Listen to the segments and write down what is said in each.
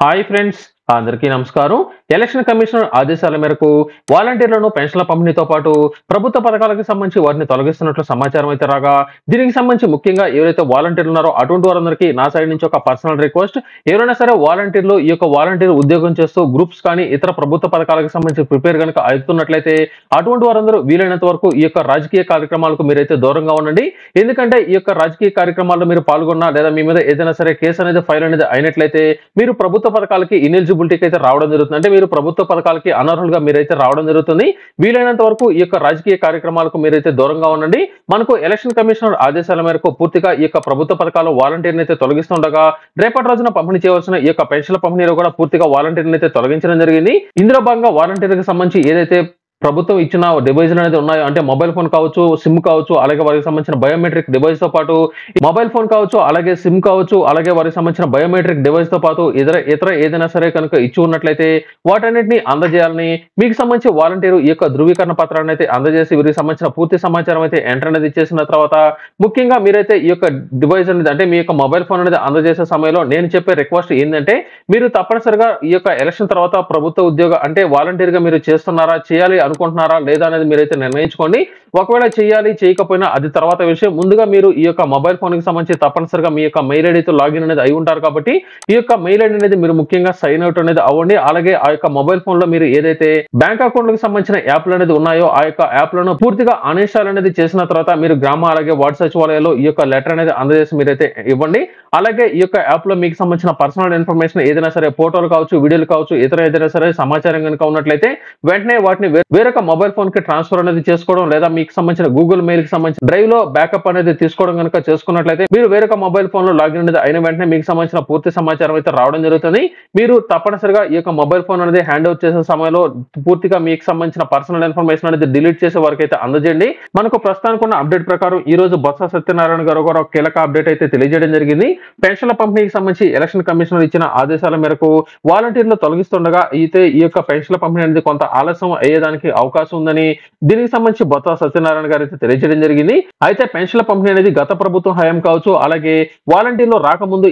Hi friends, అందరికీ నమస్కారం. Election commissioner ఆదేశాల మేరకు వాలంటీర్లను పెన్షన్ల పంపిణీతో పాటు ప్రభుత్వ పథకాలకు సంబంధించి వారిని తొలగిస్తున్నట్లు సమాచారం అయితే రాగా, దీనికి సంబంధించి ముఖ్యంగా ఎవరైతే వాలంటీర్లు ఉన్నారో అటువంటి వారందరికీ నా సైడ్ నుంచి ఒక పర్సనల్ రిక్వెస్ట్. ఎవరైనా సరే వాలంటీర్లు ఈ యొక్క వాలంటీర్ ఉద్యోగం చేస్తూ గ్రూప్స్ కానీ ఇతర ప్రభుత్వ పథకాలకు సంబంధించి ప్రిపేర్ కనుక అవుతున్నట్లయితే అటువంటి వారందరూ వీలైనంత వరకు ఈ యొక్క రాజకీయ కార్యక్రమాలకు మీరైతే దూరంగా ఉండండి. ఎందుకంటే ఈ యొక్క రాజకీయ కార్యక్రమాల్లో మీరు పాల్గొన్నా లేదా మీ మీద ఏదైనా సరే కేసు అనేది ఫైల్ అనేది అయినట్లయితే మీరు ప్రభుత్వ పథకాలకి ఇనెలిజిబిలిటీకి అయితే రావడం జరుగుతుంది. అంటే మీరు ప్రభుత్వ పథకాలకి అనర్హులుగా మీరైతే రావడం జరుగుతుంది. వీలైనంత వరకు ఈ యొక్క రాజకీయ కార్యక్రమాలకు మీరైతే దూరంగా ఉండండి. మనకు ఎలక్షన్ కమిషనర్ ఆదేశాల మేరకు పూర్తిగా ఈ యొక్క ప్రభుత్వ పథకాలు వాలంటీర్ని అయితే తొలగిస్తుండగా, రేపటి రోజున పంపిణీ చేయవలసిన ఈ యొక్క పెన్షన్ల పంపిణీలో కూడా పూర్తిగా వాలంటీర్ని అయితే తొలగించడం జరిగింది. ఇందులో భాగంగా వాలంటీర్కి సంబంధించి ఏదైతే ప్రభుత్వం ఇచ్చిన డివైజులు అనేది ఉన్నాయో, అంటే మొబైల్ ఫోన్ కావచ్చు, సిమ్ కావచ్చు, అలాగే వారికి సంబంధించిన బయోమెట్రిక్ డివైస్ తో పాటు మొబైల్ ఫోన్ కావచ్చు, అలాగే సిమ్ కావచ్చు, అలాగే వారికి సంబంధించిన బయోమెట్రిక్ డివైస్ తో పాటు ఇతర ఏదైనా సరే కనుక ఇచ్చి ఉన్నట్లయితే వాటన్నిటిని అందజేయాలని, మీకు సంబంధించి వాలంటీరు ఈ యొక్క ధృవీకరణ పత్రాన్ని అయితే అందజేసి వీరికి సంబంధించిన పూర్తి సమాచారం అయితే ఎంటర్ అనేది ఇచ్చేసిన తర్వాత, ముఖ్యంగా మీరైతే ఈ యొక్క డివైస్ అనేది అంటే మీ యొక్క మొబైల్ ఫోన్ అనేది అందజేసే సమయంలో నేను చెప్పే రిక్వెస్ట్ ఏంటంటే, మీరు తప్పనిసరిగా ఈ యొక్క ఎలక్షన్ తర్వాత ప్రభుత్వ ఉద్యోగ అంటే వాలంటీర్ గా మీరు చేస్తున్నారా, చేయాలి అనుకుంటున్నారా లేదా అనేది మీరైతే నిర్ణయించుకోండి. ఒకవేళ చేయాలి చేయకపోయినా అది తర్వాత విషయం. ముందుగా మీరు ఈ యొక్క మొబైల్ ఫోన్ కి సంబంధించి తప్పనిసరిగా మీ యొక్క మెయిల్ ఐడితో లాగిన్ అనేది అయి ఉంటారు కాబట్టి ఈ యొక్క మెయిల్ ఐడి అనేది మీరు ముఖ్యంగా సైన్ అవుట్ అనేది అవ్వండి. అలాగే ఆ యొక్క మొబైల్ ఫోన్ లో మీరు ఏదైతే బ్యాంక్ అకౌంట్ కి సంబంధించిన యాప్లు అనేది ఉన్నాయో ఆ యొక్క యాప్లను పూర్తిగా అన్ఇన్స్టాల్ అనేది చేసిన తర్వాత మీరు గ్రామ అలాగే వార్డు సచివాలయాల్లో ఈ యొక్క లెటర్ అనేది అందజేసి మీరైతే ఇవ్వండి. అలాగే ఈ యొక్క యాప్ లో మీకు సంబంధించిన పర్సనల్ ఇన్ఫర్మేషన్ ఏదైనా సరే ఫోటోలు కావచ్చు, వీడియోలు కావచ్చు, ఇతర ఏదైనా సరే సమాచారం కనుక ఉన్నట్లయితే వెంటనే వాటిని వేరొక మొబైల్ ఫోన్ కి ట్రాన్స్ఫర్ అనేది చేసుకోవడం లేదా మీకు సంబంధించిన గూగుల్ మెయిల్ కి సంబంధించిన డ్రైవ్ లో బ్యాకప్ అనేది తీసుకోవడం కనుక చేసుకున్నట్లయితే మీరు వేరొక మొబైల్ ఫోన్ లో లాగిన్ అనేది అయిన వెంటనే మీకు సంబంధించిన పూర్తి సమాచారం అయితే రావడం జరుగుతుంది. మీరు తప్పనిసరిగా ఈ యొక్క మొబైల్ ఫోన్ అనేది హ్యాండ్ ఓవర్ చేసే సమయంలో పూర్తిగా మీకు సంబంధించిన పర్సనల్ ఇన్ఫర్మేషన్ అనేది డిలీట్ చేసే వరకు అయితే అందజేయండి. మనకు ప్రస్తుతానికి ఉన్న అప్డేట్ ప్రకారం ఈ రోజు బొత్స సత్యనారాయణ గారు ఒక కీలక అప్డేట్ అయితే తెలియజేయడం జరిగింది. పెన్షన్ల పంపిణీకి సంబంధించి ఎలక్షన్ కమిషనర్ ఇచ్చిన ఆదేశాల మేరకు వాలంటీర్లు తొలగిస్తుండగా అయితే ఈ యొక్క పెన్షన్ల పంపిణీ అనేది కొంత ఆలస్యం అయ్యేదానికి అవకాశం ఉందని దీనికి సంబంధించి బొత్స సత్యనారాయణ గారు అయితే తెలియజేయడం జరిగింది. అయితే పెన్షన్ల పంపిణీ అనేది గత ప్రభుత్వం హయాం కావచ్చు, అలాగే వాలంటీర్లు రాకముందు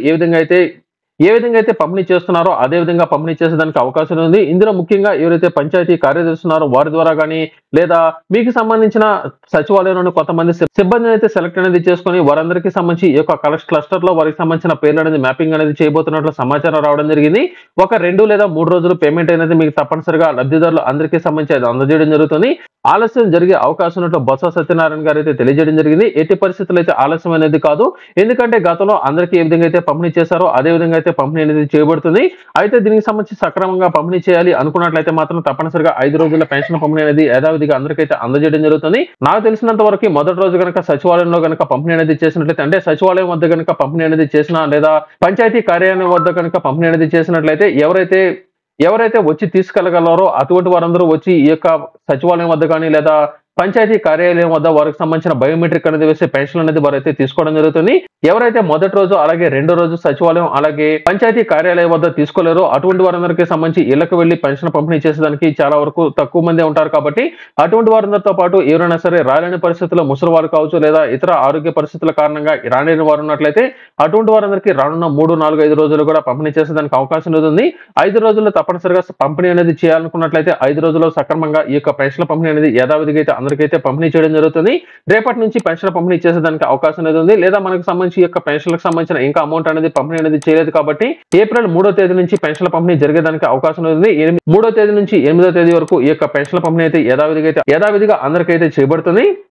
ఏ విధంగా అయితే పంపిణీ చేస్తున్నారో అదే విధంగా పంపిణీ చేసేదానికి అవకాశం ఉంది. ఇందులో ముఖ్యంగా ఎవరైతే పంచాయతీ కార్యదర్శి ఉన్నారో వారి ద్వారా కానీ లేదా మీకు సంబంధించిన సచివాలయంలోని కొంతమంది సిబ్బందిని అయితే సెలెక్ట్ అనేది చేసుకుని వారందరికీ సంబంధించి ఈ యొక్క క్లస్టర్ లో వారికి సంబంధించిన పేర్లు అనేది మ్యాపింగ్ అనేది చేయబోతున్నట్లు సమాచారం రావడం జరిగింది. ఒక 2 లేదా 3 రోజులు పేమెంట్ అనేది మీకు తప్పనిసరిగా లబ్ధిదారులు అందరికీ సంబంధించి అది అందజేయడం జరుగుతుంది. ఆలస్యం జరిగే అవకాశం ఉన్నట్లు బొత్స సత్యనారాయణ గారు అయితే తెలియజేయడం జరిగింది. ఎట్టి పరిస్థితుల్లో అయితే ఆలస్యం అనేది కాదు. ఎందుకంటే గతంలో అందరికీ ఏ విధంగా అయితే పంపిణీ చేశారో అదే విధంగా అయితే పంపిణీ అనేది చేయబడుతుంది. అయితే దీనికి సంబంధించి సక్రమంగా పంపిణీ చేయాలి అనుకున్నట్లయితే మాత్రం తప్పనిసరిగా 5 రోజుల పెన్షన్ పంపిణీ అనేది యథావిధిగా అందరికైతే అందజేయడం జరుగుతుంది. నాకు తెలిసినంత వరకు మొదటి రోజు కనుక సచివాలయంలో కనుక పంపిణీ అనేది చేసినట్లయితే, అంటే సచివాలయం వద్ద కనుక పంపిణీ అనేది చేసినా లేదా పంచాయతీ కార్యాలయం వద్ద కనుక పంపిణీ అనేది చేసినట్లయితే ఎవరైతే వచ్చి తీసుకెళ్లగలరో అటువంటి వారందరూ వచ్చి ఈ యొక్క సచివాలయం వద్ద కానీ లేదా పంచాయతీ కార్యాలయం వద్ద వారికి సంబంధించిన బయోమెట్రిక్ అనేది వేసే పెన్షన్ అనేది వారైతే తీసుకోవడం జరుగుతుంది. ఎవరైతే మొదటి రోజు అలాగే రెండో రోజు సచివాలయం అలాగే పంచాయతీ కార్యాలయం వద్ద తీసుకోలేరో అటువంటి వారందరికీ సంబంధించి ఇళ్లకు వెళ్లి పెన్షన్ పంపిణీ చేసేదానికి చాలా వరకు తక్కువ మంది ఉంటారు కాబట్టి అటువంటి వారందరితో పాటు ఎవరైనా సరే రాలేని పరిస్థితుల్లో ముసలి వారు కావచ్చు లేదా ఇతర ఆరోగ్య పరిస్థితుల కారణంగా రాలేని వారు ఉన్నట్లయితే అటువంటి వారందరికీ రానున్న 3, 4, 5 రోజులు కూడా పంపిణీ చేసేదానికి అవకాశం ఉంది. 5 రోజుల్లో తప్పనిసరిగా పంపిణీ అనేది చేయాలనుకున్నట్లయితే 5 రోజుల్లో సక్రమంగా ఈ యొక్క పెన్షన్ పంపిణీ అనేది యథావిధిగా అయితే అందరికైతే పంపిణీ చేయడం జరుగుతుంది. రేపటి నుంచి పెన్షన్ పంపిణీ చేసేదానికి అవకాశం అనేది ఉంది. లేదా మనకు సంబంధించి ఈ యొక్క పెన్షన్లకు సంబంధించిన ఇంకా అమౌంట్ అనేది పంపిణీ అనేది చేయలేదు కాబట్టి ఏప్రిల్ 3వ తేదీ నుంచి పెన్షన్ల పంపిణీ జరిగేదానికి అవకాశం ఉంది. 3వ తేదీ నుంచి 8వ తేదీ వరకు ఈ యొక్క పెన్షన్ల పంపిణీ అయితే యథావిధిగా అందరికైతే చేయబడుతుంది.